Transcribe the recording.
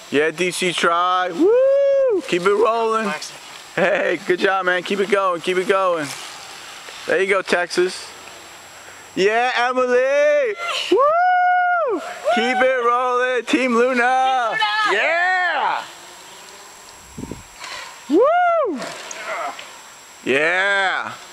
Yeah, DC, try. Woo! Keep it rolling. Hey, good job, man. Keep it going. Keep it going. There you go, Texas. Yeah, Emily. Woo! Keep it rolling, Team Luna. Yeah. Woo! Yeah.